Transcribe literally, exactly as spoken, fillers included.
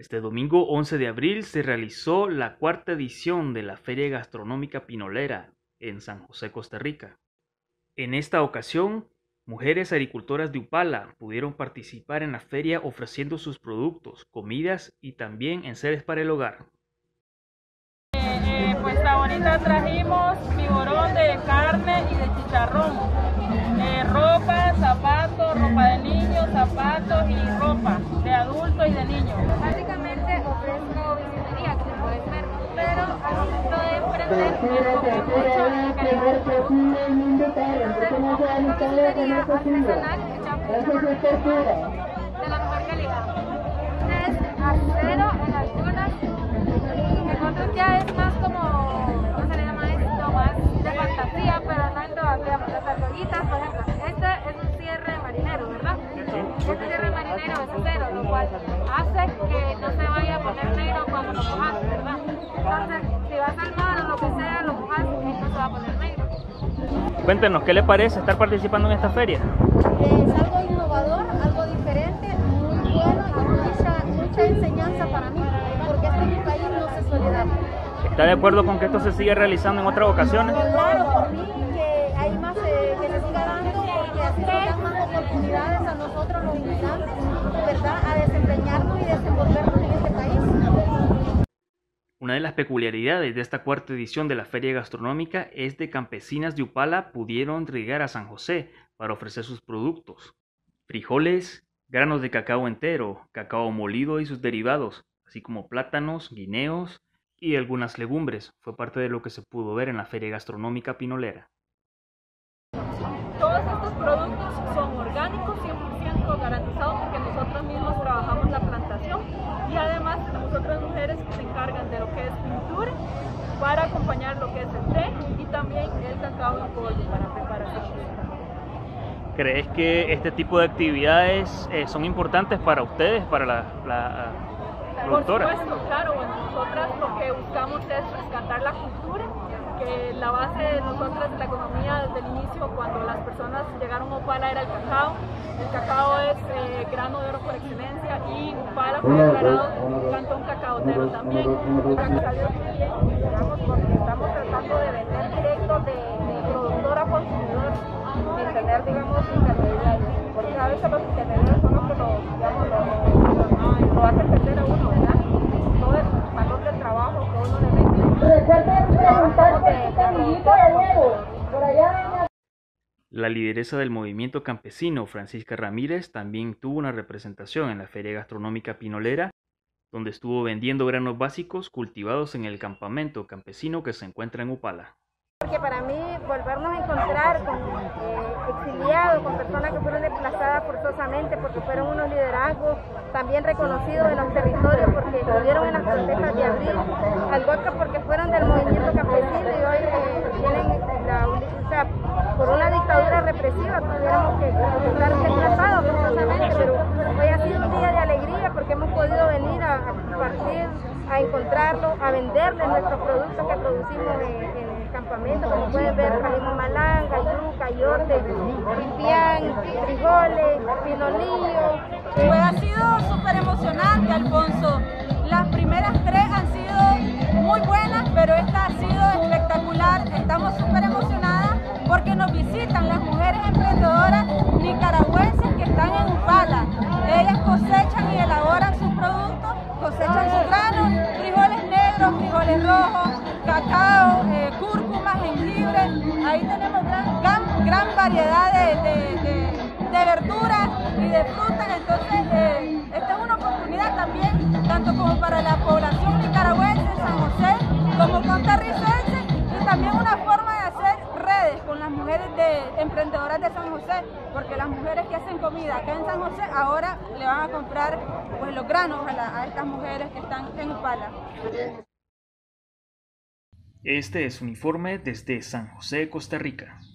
Este domingo once de abril se realizó la cuarta edición de la Feria Gastronómica Pinolera en San José, Costa Rica. En esta ocasión, mujeres agricultoras de Upala pudieron participar en la feria ofreciendo sus productos, comidas y también enseres para el hogar. Eh, pues ahorita trajimos figurón de carne y de chicharrón, eh, ropa, zapatos, ropa de niños, zapatos y ropa de adultos y de niños. Básicamente ofrezco bisutería, como puedes ver, pero al momento de emprender me enfoqué mucho en calidad de producto. Entonces, bisutería artesanal hecha de la mejor calidad. Es acero en algunas, en otros ya es más como, ¿cómo se le llama esto? Más de fantasía, pero no en todas. Digamos, las argollitas, por ejemplo, este es un cierre marinero, ¿verdad? Este cierre marinero es acero, lo cual hace que no se vaya a poner negro cuando lo mojas, ¿verdad? Entonces, si vas al mar o lo que sea, lo mojas y no se va a poner negro. Cuéntenos, ¿qué le parece estar participando en esta feria? Es algo innovador, algo diferente, muy bueno y mucha, mucha enseñanza para mí, porque este en mi país no se suele dar. ¿Está de acuerdo con que esto se siga realizando en otras ocasiones? Claro, por mí que hay más eh, que se siga dando, porque así nos dan más oportunidades a nosotros los inmigrantes, ¿verdad?, a desempeñarnos y desenvolvernos en este país. Una de las peculiaridades de esta cuarta edición de la Feria Gastronómica es de campesinas de Upala pudieron llegar a San José para ofrecer sus productos: frijoles, granos de cacao entero, cacao molido y sus derivados, así como plátanos, guineos y algunas legumbres. Fue parte de lo que se pudo ver en la Feria Gastronómica Pinolera. Todos estos productos son orgánicos, cien por ciento garantizados, porque nosotros mismos trabajamos la plantación y además tenemos otras mujeres que se encargan de lo que es pintura para acompañar lo que es el té y también el cacao en polvo para preparación. ¿Crees que este tipo de actividades eh, son importantes para ustedes, para la, la productora? Por supuesto, claro. Bueno, nosotras lo que buscamos es rescatar la cultura, que la base de nosotras de la economía desde el inicio, cuando las personas llegaron a Upala, era el cacao. El cacao es eh, grano de oro por excelencia y Upala fue declarado un cantón cacaotero también. Gracias a Dios, muy bien, digamos, porque estamos tratando de vender directo de, de productor a consumidor, sin tener, digamos, intermediarios, porque a veces los intermediarios son los que lo, digamos, lo, lo, lo hacen perder a uno, ¿verdad? Todo el valor del trabajo que uno le mete. La lideresa del movimiento campesino, Francisca Ramírez, también tuvo una representación en la Feria Gastronómica Pinolera, donde estuvo vendiendo granos básicos cultivados en el campamento campesino que se encuentra en Upala. Porque para mí volvernos a encontrar con eh, exiliados, con personas que fueron desplazadas forzosamente porque fueron unos liderazgos también reconocidos en los territorios, porque estuvieron en las protestas de abril, algo que porque fueron del movimiento campesino y hoy eh, tienen la, o sea, por una dictadura represiva tuviéramos que estar desplazados forzosamente, pero hoy ha sido un día de alegría porque hemos podido venir a, a compartir, a encontrarlos, a venderles nuestros productos que producimos en, en campamento. Como pueden ver, trajimos malanga, yuca, yote, pipián, frijoles, pinolillo. Pues ha sido súper emocionante, Alfonso. Las primeras tres han sido muy buenas, pero esta ha sido espectacular. Estamos súper emocionadas porque nos visitan las mujeres emprendedoras nicaragüenses que están en Upala. Ellas cosechan y elaboran sus productos, cosechan sus granos, frijoles negros, frijoles rojos, cacao, eh, cúrcuma, jengibre. Ahí tenemos gran, gran, gran variedad de, de, de, de verduras y de frutas. Entonces, eh, esta es una oportunidad también, tanto como para la población nicaragüense, San José, como costarricense, y también una forma de hacer redes con las mujeres de, emprendedoras de San José, porque las mujeres que hacen comida acá en San José ahora le van a comprar pues, los granos a, la, a estas mujeres que están en Upala. Este es un informe desde San José, Costa Rica.